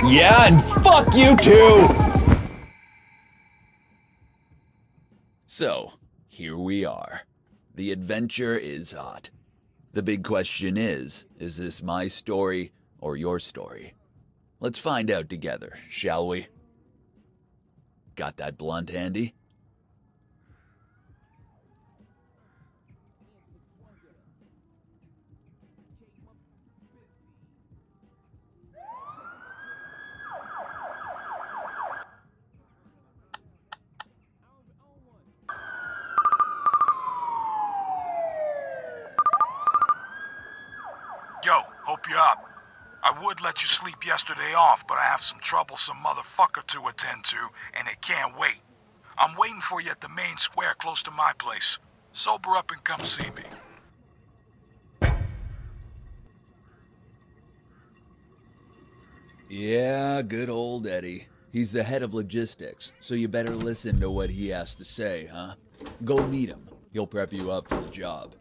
Yeah, and fuck you too! So, here we are. The adventure is hot. The big question is this my story or your story? Let's find out together, shall we? Got that blunt handy? Yo, hope you're up. I would let you sleep yesterday off, but I have some troublesome motherfucker to attend to, and it can't wait. I'm waiting for you at the main square close to my place. Sober up and come see me. Yeah, good old Eddie. He's the head of logistics, so you better listen to what he has to say, huh? Go meet him. He'll prep you up for the job.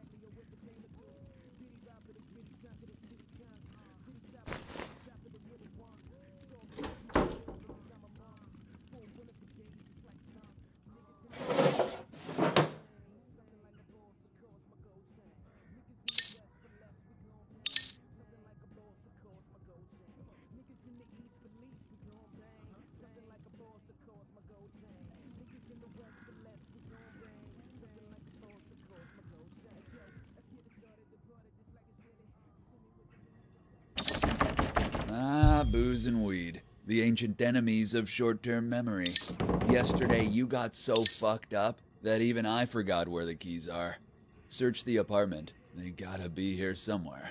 Ah, booze and weed. The ancient enemies of short-term memory. Yesterday you got so fucked up that even I forgot where the keys are. Search the apartment. They gotta be here somewhere.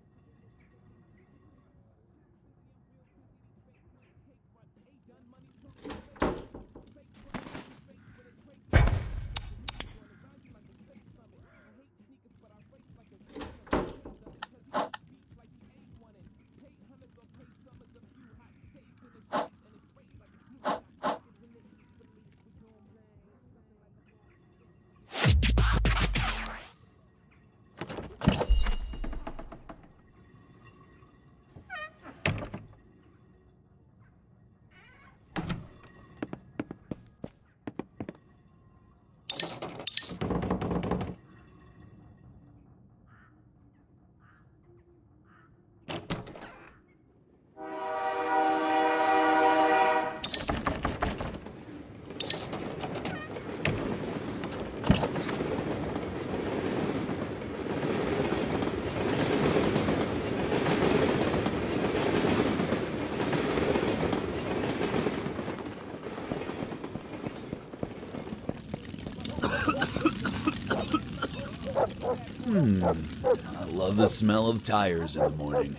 I love the smell of tires in the morning.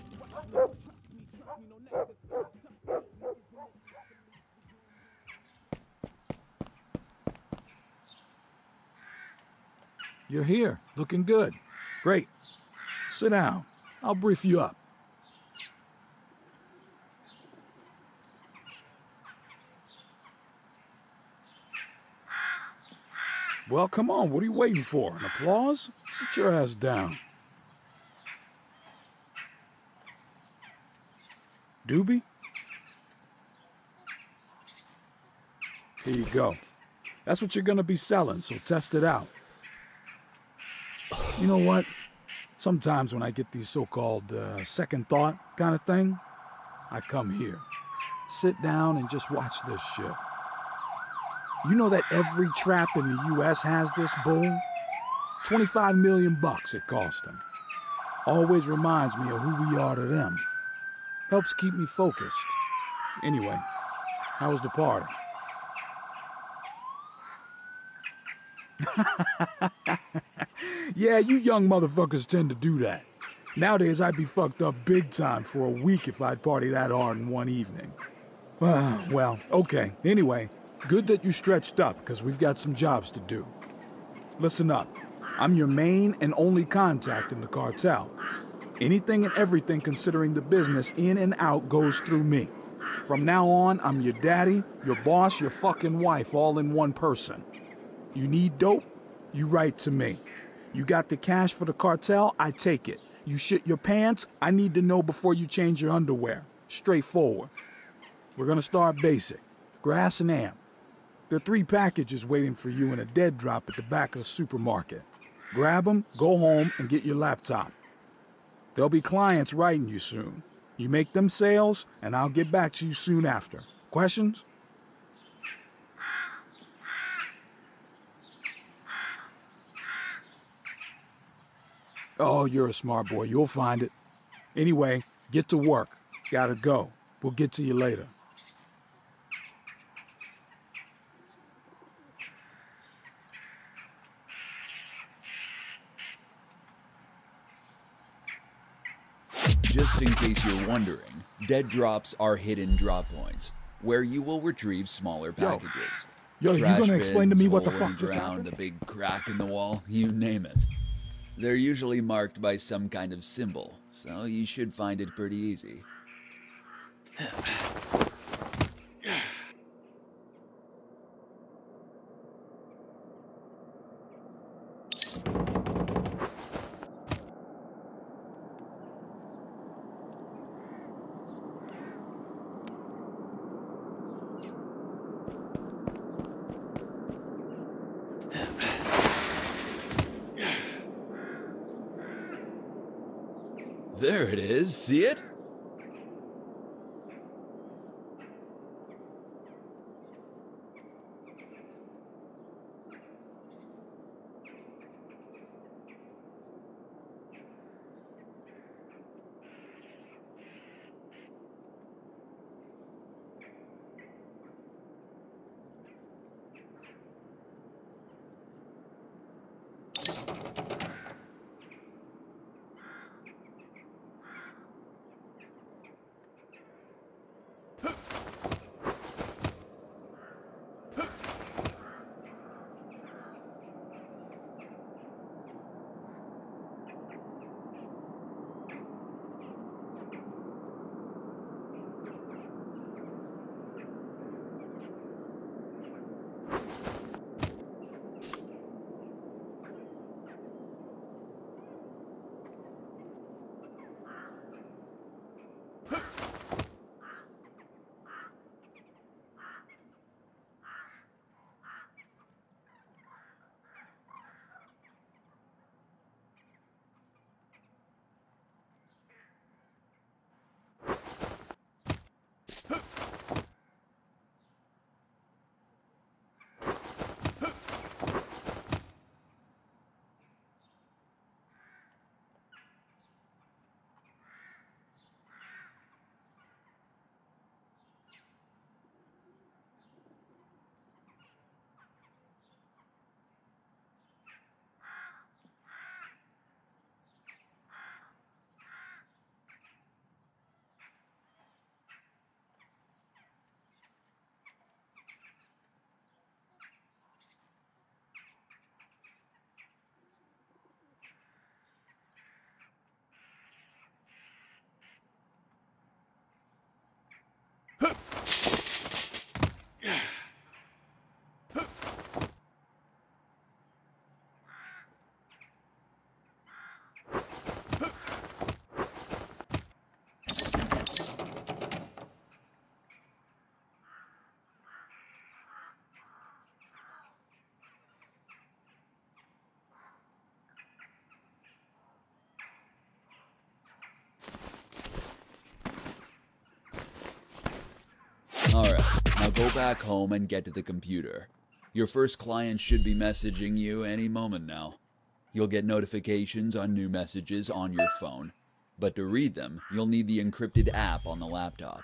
You're here, looking good. Great. Sit down. I'll brief you up. Well, come on, what are you waiting for? An applause? Sit your ass down. Doobie? Here you go. That's what you're gonna be selling, so test it out. You know what? Sometimes when I get these so-called second thought kind of thing, I come here. Sit down and just watch this shit. You know that every trap in the U.S. has this bull? 25 million bucks it cost them. Always reminds me of who we are to them. Helps keep me focused. Anyway, how was the party? Yeah, you young motherfuckers tend to do that. Nowadays, I'd be fucked up big time for a week if I'd party that hard in one evening. Well, okay. Anyway, good that you stretched up, because we've got some jobs to do. Listen up. I'm your main and only contact in the cartel. Anything and everything considering the business in and out goes through me. From now on, I'm your daddy, your boss, your fucking wife, all in one person. You need dope? You write to me. You got the cash for the cartel? I take it. You shit your pants? I need to know before you change your underwear. Straightforward. We're gonna start basic. Grass and amp. There are 3 packages waiting for you in a dead drop at the back of the supermarket. Grab them, go home, and get your laptop. There'll be clients writing you soon. You make them sales, and I'll get back to you soon after. Questions? Oh, you're a smart boy. You'll find it. Anyway, get to work. Gotta go. We'll get to you later. Just in case you're wondering, dead drops are hidden drop points, where you will retrieve smaller packages. Yo, you Trash gonna explain to bins, me what the hole in fuck just ground, happened? a big crack in the wall, you name it. They're usually marked by some kind of symbol, so you should find it pretty easy. There it is, see it? Alright, now go back home and get to the computer. Your first client should be messaging you any moment now. You'll get notifications on new messages on your phone, but to read them, you'll need the encrypted app on the laptop.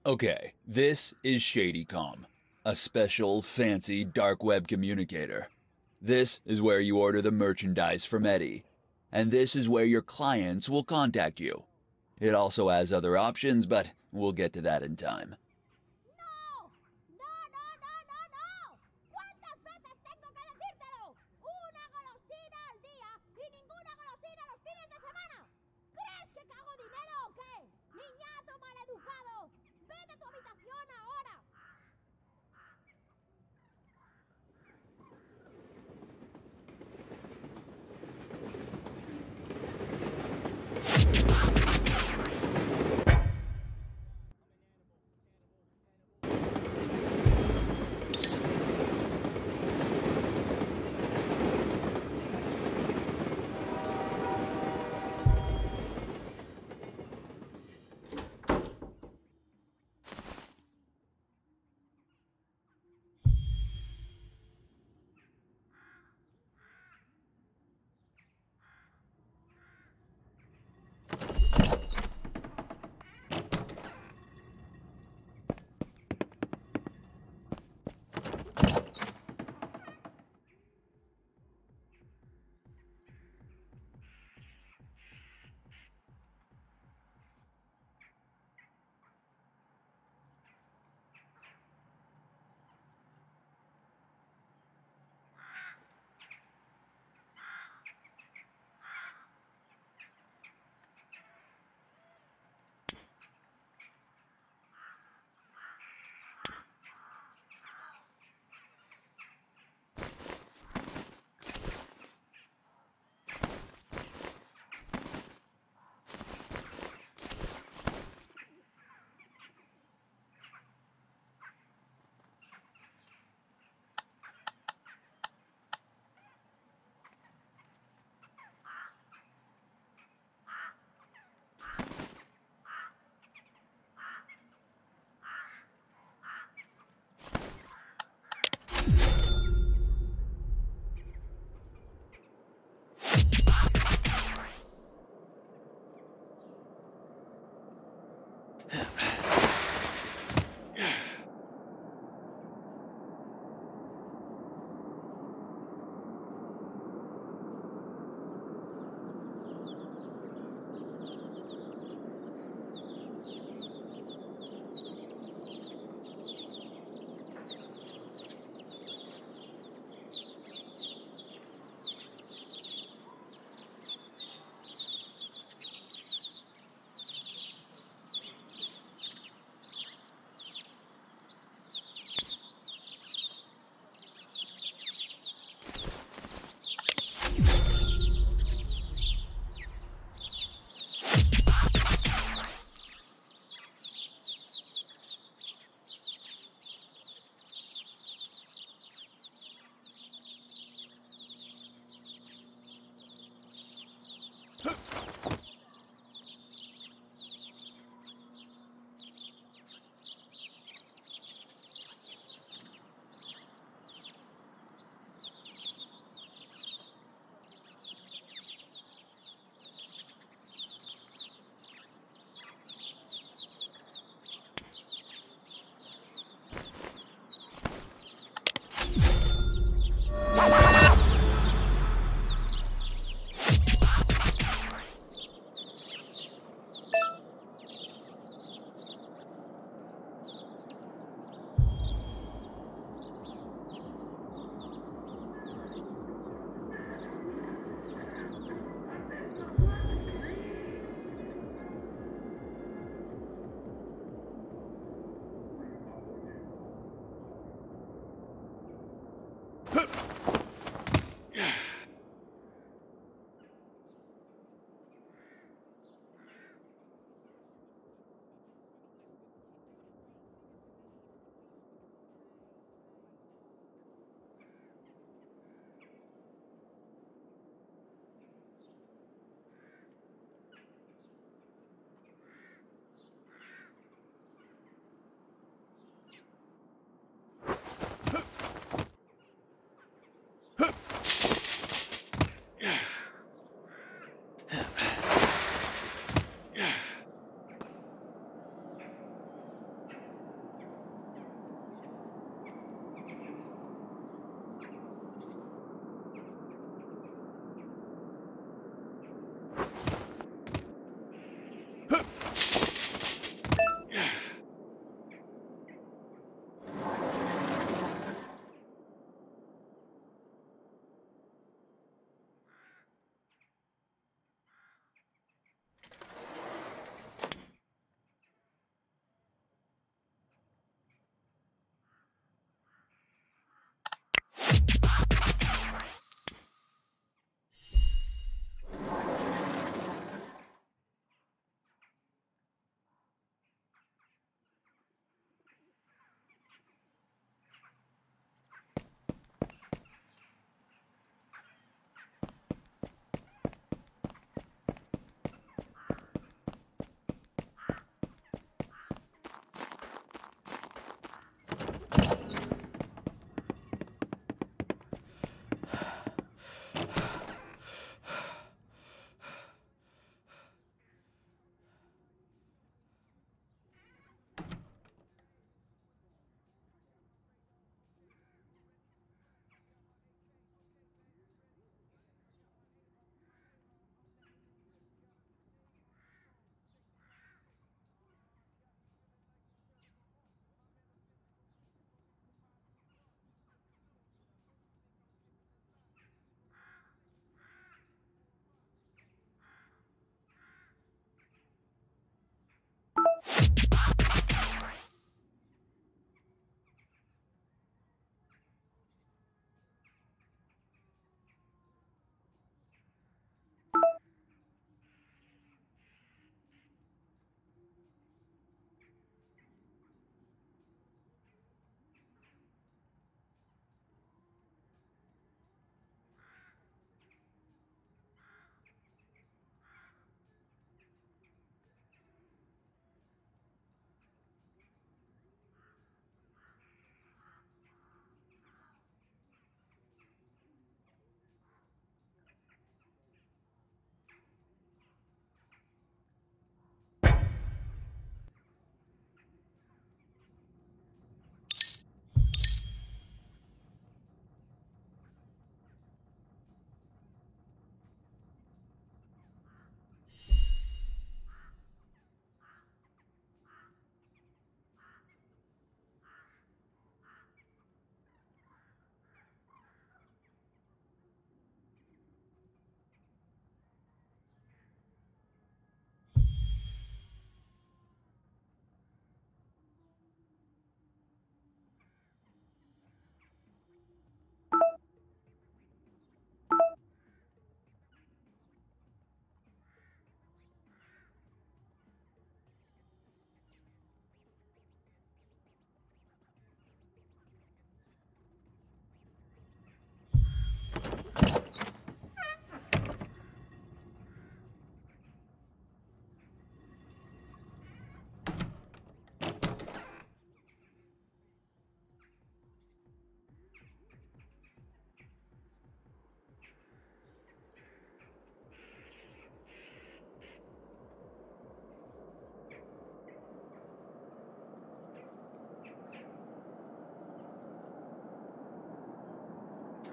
Okay, this is ShadyCom, a special, fancy dark web communicator. This is where you order the merchandise from Eddie, and this is where your clients will contact you. It also has other options, but we'll get to that in time. ¡No! ¡No, no, no, no, no! ¿Cuántas veces tengo que decírtelo? Una golosina al día y ninguna golosina los fines de semana. ¿Crees que cago dinero o qué? ¡Niñato maleducado! ¡Vete a tu habitación ahora!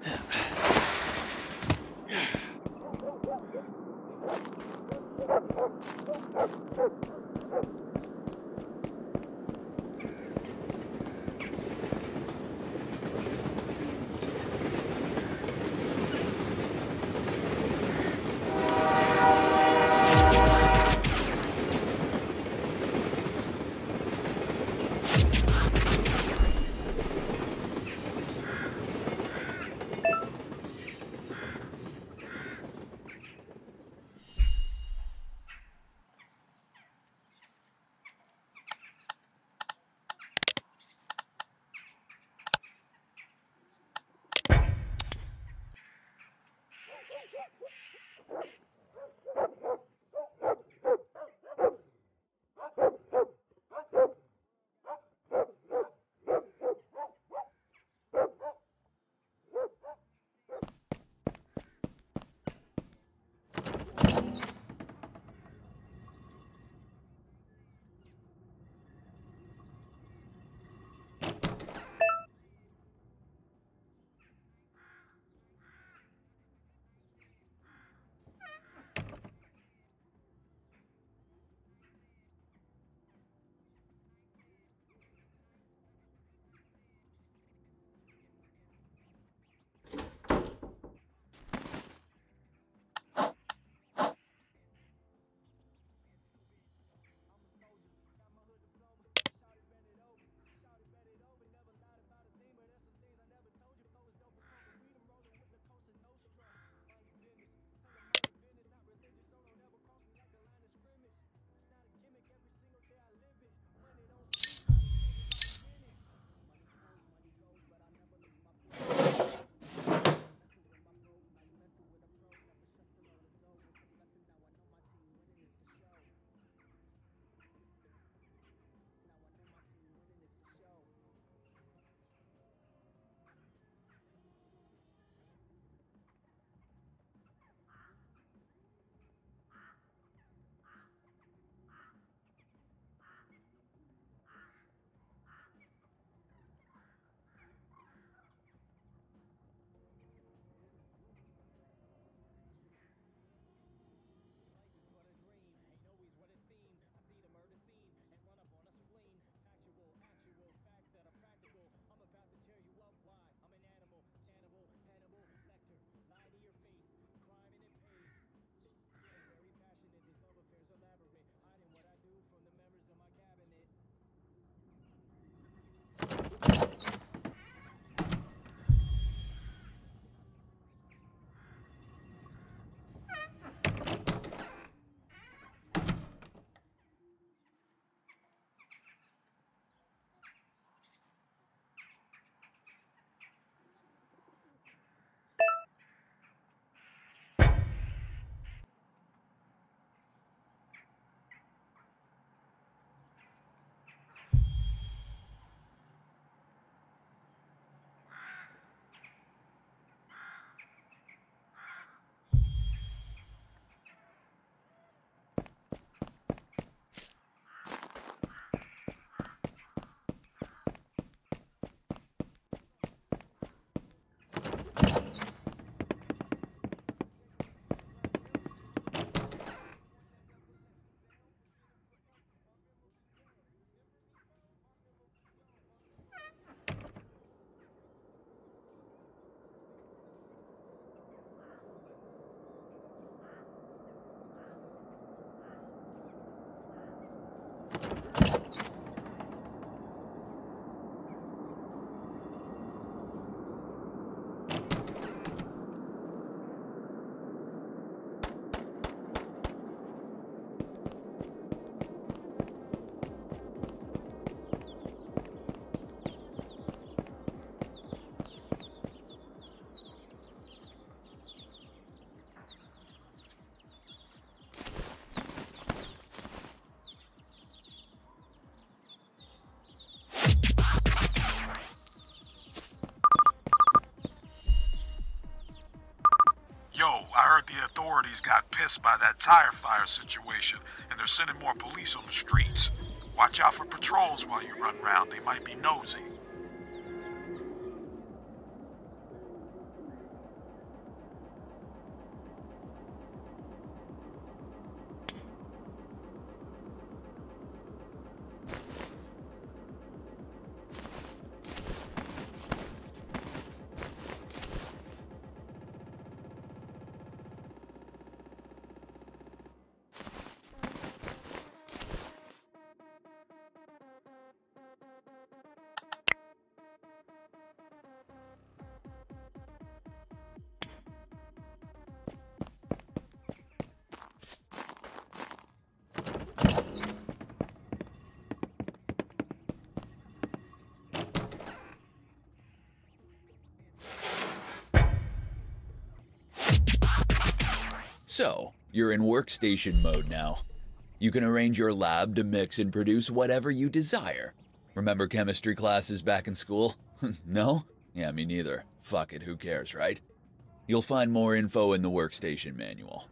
Yo, I heard the authorities got pissed by that tire fire situation, and they're sending more police on the streets. Watch out for patrols while you run round, they might be nosy. So, you're in workstation mode now. You can arrange your lab to mix and produce whatever you desire. Remember chemistry classes back in school? No? Yeah, me neither. Fuck it, who cares, right? You'll find more info in the workstation manual.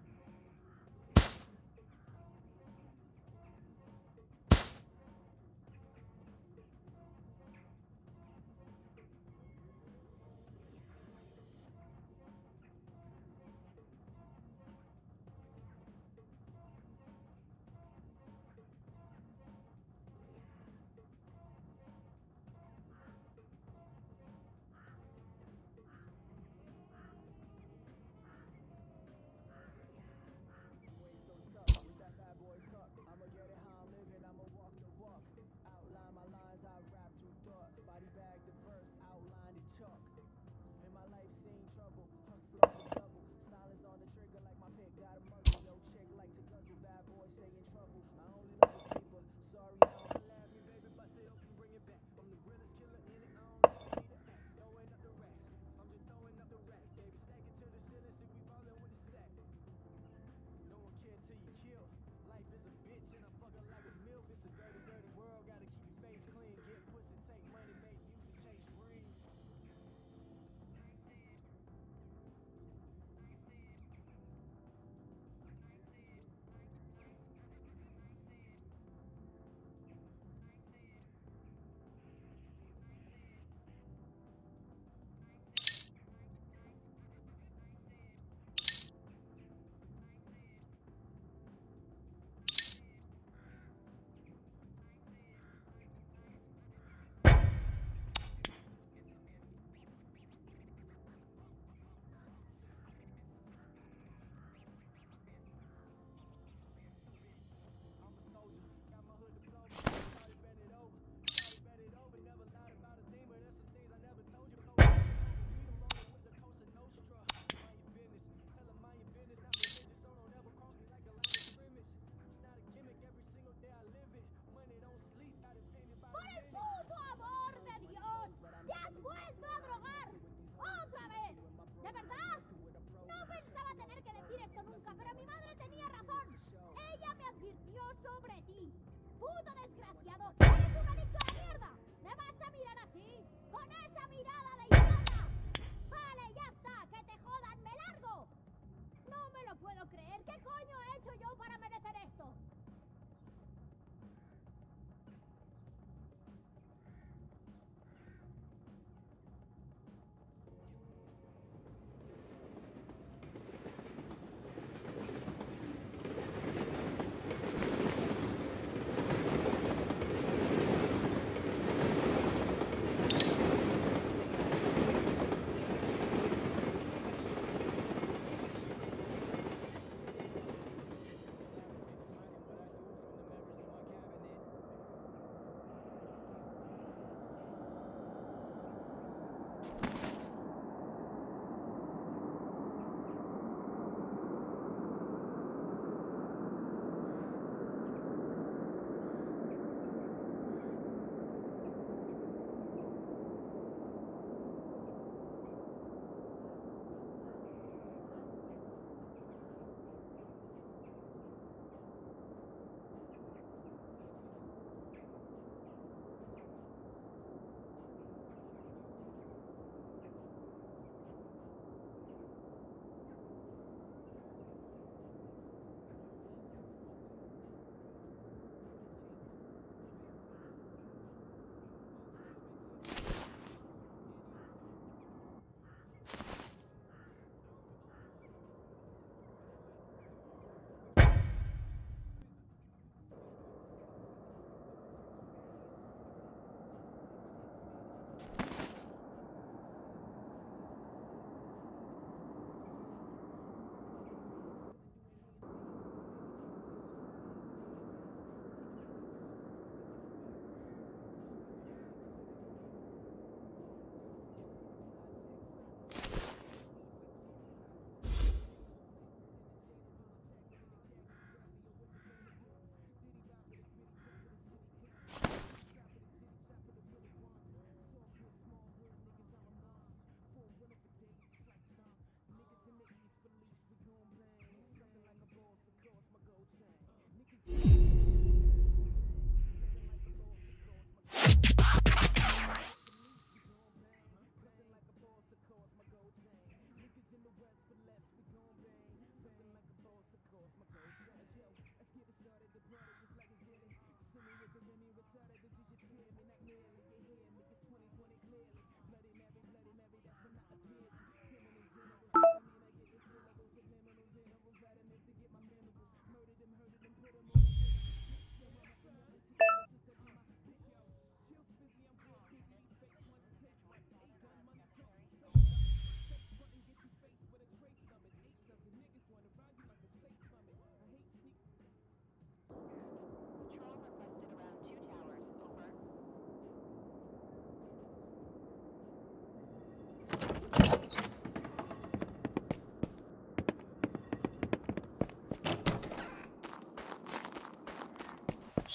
¡Por el puto amor de Dios! ¡Te has vuelto a drogar! ¡Otra vez! ¿De verdad? No pensaba tener que decir esto nunca, pero mi madre tenía razón. Ella me advirtió sobre ti. ¡Puto desgraciado! ¡Eres un adicto a la mierda! ¿Me vas a mirar así? ¡Con esa mirada de idiota! Vale, ya está. ¡Que te jodan! ¡Me largo! No me lo puedo creer. ¿Qué coño he hecho yo para merecer esto?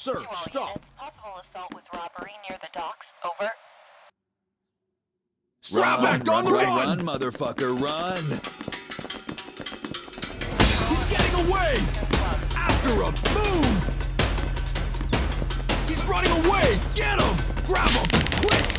sir, stop. Units, possible assault with robbery near the docks. Over. Straback on the run! Run, motherfucker, run! He's getting away! After him! Move! He's running away! Get him! Grab him! Quick!